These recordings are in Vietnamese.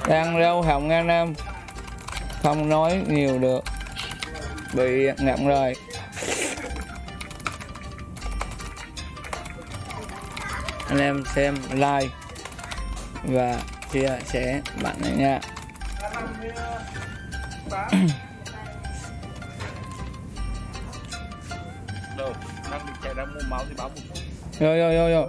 Đang rau hồng anh em. Không nói nhiều được. Bị ngậm rồi. Anh em xem like và chia sẻ bạn này nha. Đâu, đang chạy ra mua máu thì báo một. Vô.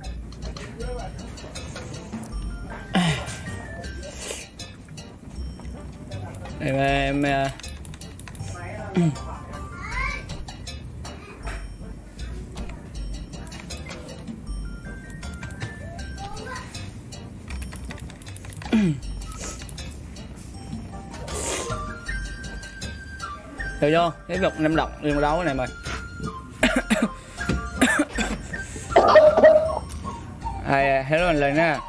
Em Rồi vô, tiếp tục năm độc liên đấu này mày. Hello anh lên nha.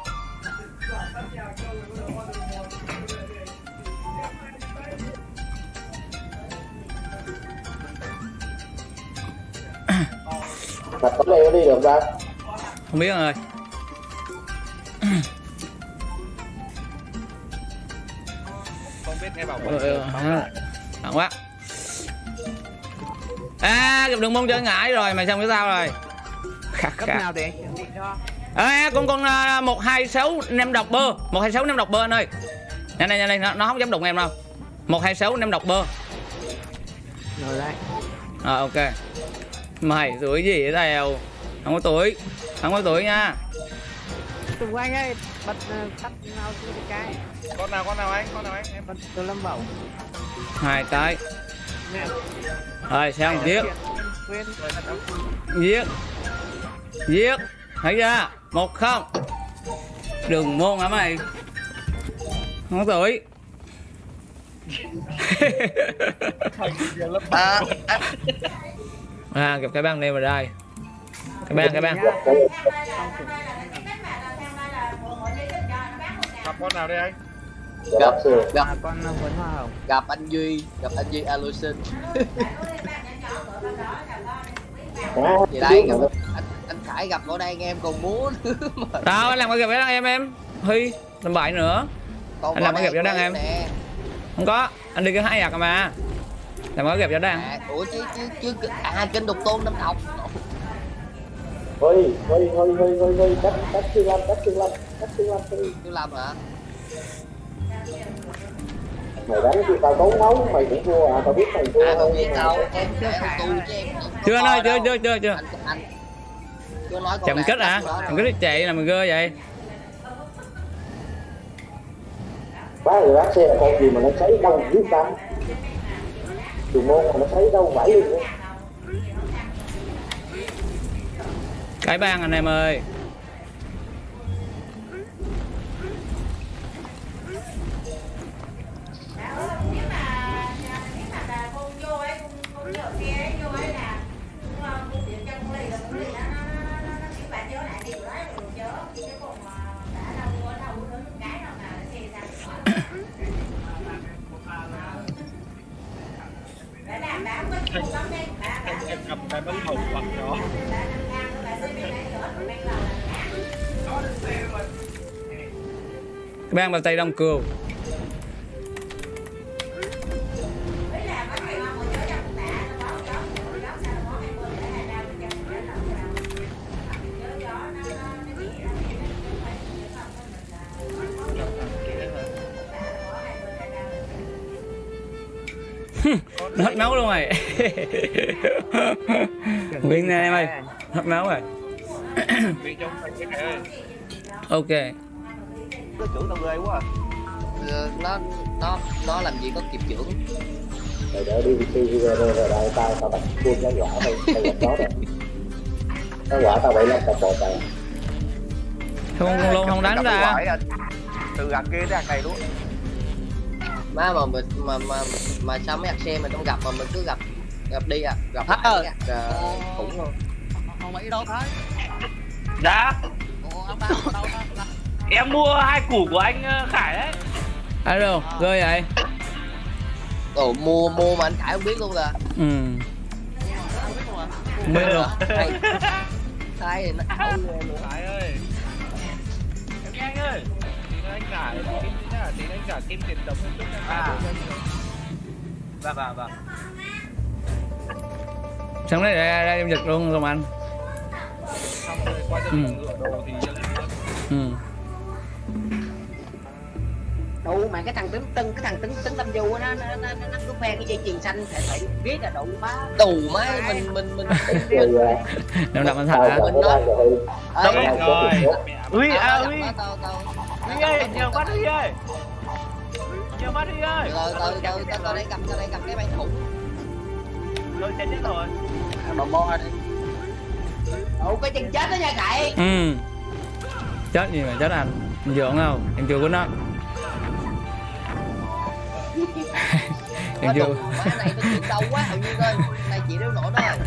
Đặt tấm này đi được không? Không biết anh ơi. Không biết nghe bảo Nặng quá. Gặp đường môn chơi ngải rồi, mày xong cái sao rồi? Cấp nào thì Con 126 nem độc bơ, 126 nem độc bơ anh ơi. Nhanh này, nó không dám đụng em đâu. 126 nem độc bơ. Rồi đây. Ok. Mày tuổi gì vậy Đèo? Không có tuổi nha. Tùng Anh ơi, bật tắt nào cho cái. Con nào anh em Bật từ Lâm Bảo. 2 cái. Nè. Rồi xong giết. Thấy chưa? 1-0. Đường môn hả mày? Không có tuổi. Gặp cái băng này vào đây. Cái băng. Gặp con nào đây anh? Gặp con Huấn Hoa Hồng. gặp anh Duy Alusin. Thì đấy gặp anh Khải gặp ở đây anh em còn muốn. Tao anh làm cái gặp cái đăng em Huy làm bậy nữa. Anh làm cái gặp cho đăng em nè. Không có, anh đi cái 2 giặc mà làm cái gặp cho đăng. Ủa chứ kênh Độc Tôn Năm Độc. Thôi cắt Chú Lâm hả? mày đánh thì tao tốn máu mày cũng thua à, tao biết mày thua. Không biết đâu, em tu chứ em. Chưa anh ơi, chưa. Anh chưa nói chậm kết hả? Chậm kết chạy là mình gơ vậy. Ba người lái xe là con gì mà nó thấy đâu dưới tâm. Đường môn mà nó thấy đâu vãi luôn nữa. Cái bang anh em ơi. Em gặp cái bánh hồng hoặc nhỏ. Cái bang vào tay Đông Cừu. Nó hết máu luôn rồi. Nguyên nè em ơi, hết máu rồi. Ok. Nó trưởng tao ghê quá. Nó làm gì có kịp trưởng. Rồi đỡ đi rồi đây tao bắt buôn nó quả tao gặp nó rồi. Nó quả tao 75 tao bò tao. Không luôn không đánh ra. Từ gần kia tới gần này luôn. Má mà sao mấy hạt xe mình không gặp mà mình cứ gặp đi à, gặp cũng không. Ông ấy đâu thế? Dạ. Ông ta đâu ta? Em mua 2 củ của anh Khải đấy. Alo, rơi vậy. Ồ mua mà anh Khải không biết luôn à. Không biết luôn. Khải thì nó ảo luôn. Khải ơi. Em nghe anh ơi. Anh Khải. thì anh trả kim tiền đồng một chút vâng. Xong đấy ra giao dịch luôn không anh? Xong rồi qua cho ngựa đồ thì Đủ mà cái thằng tính tâm du nó cứ khoe cái dây chuyền xanh phải biết là đủ má đủ má mình Em đọc anh thả. mình nói rồi. Huy ơi, nhiều quá Huy ơi. Nhiều quá Huy ơi. Tao đây gặp cái bánh khủng Rồi chết rồi. Bo đi. Cái chân chết đó nha cậy. Chết gì mà chết anh dượng không? Em chưa có nó. Em chưa. Má này nó chịu đâu quá hầu như thôi. Này chị đéo nổi đó rồi.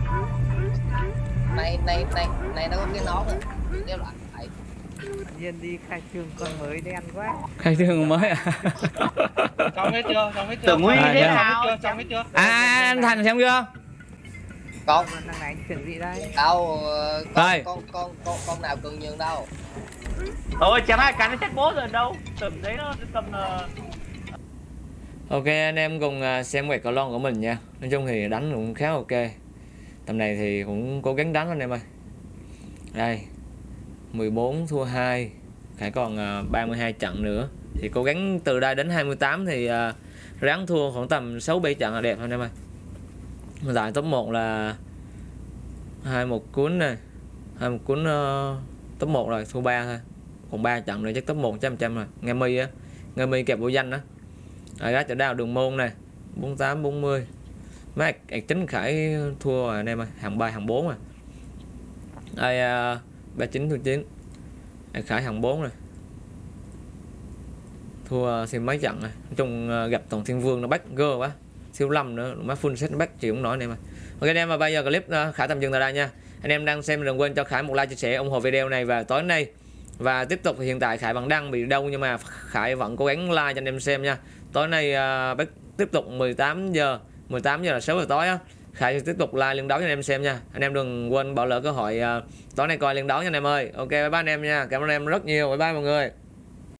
Này nó có cái nón rồi. Đéo lại. Nhiên đi khai trương con mới đen quá. Khai trương mới à? Xong hết chưa? Tưởng Huy thế nào? Xong hết chưa? Anh Thành xem chưa? Con Thằng này chuẩn bị đây. đâu con nào cần nhường đâu. Thôi chém hai cái nó chết bố rồi đâu. Tưởng đấy nó tầm Ok anh em cùng xem quẹt cờ lon của mình nha. Nói chung thì đánh cũng khá ok. Tầm này thì cũng cố gắng đánh anh em ơi. Đây 14 thua 2, Khải còn 32 trận nữa. Thì cố gắng từ đây đến 28 thì ráng thua khoảng tầm 6-7 trận là đẹp thôi anh em ơi. Hiện tại top 1 là 21 cuốn này, 21 cuốn top 1 rồi, thua 3 thôi. Còn 3 trận nữa chắc top 1 100% rồi. Nghe mi á, Nghe mi kẹp bộ danh đó. Rồi đó, trở đào đường môn này 48 40. Mấy chính Khải thua rồi anh em ơi, hàng 3 hàng 4 rồi. Đây 39 thua 9. Khải hàng 4 rồi. Thua thêm mấy trận rồi. Nói chung gặp toàn Thiên Vương nó bắt gơ quá. Siêu lâm nữa, má full set nó bắt chịu không nổi anh em ơi. Ok anh em, và bây giờ clip Khải tạm dừng tại đây nha. Anh em đang xem đừng quên cho Khải một like, chia sẻ, ủng hộ video này và tối nay. Và tiếp tục thì hiện tại Khải vẫn đang bị đau nhưng mà Khải vẫn cố gắng like cho anh em xem nha. Tối nay tiếp tục 18 giờ là 6 giờ tối á. Khải sẽ tiếp tục live liên đấu cho anh em xem nha. Anh em đừng quên bỏ lỡ cơ hội tối nay coi liên đấu nha anh em ơi. Ok bye bye anh em nha. Cảm ơn anh em rất nhiều. Bye bye mọi người.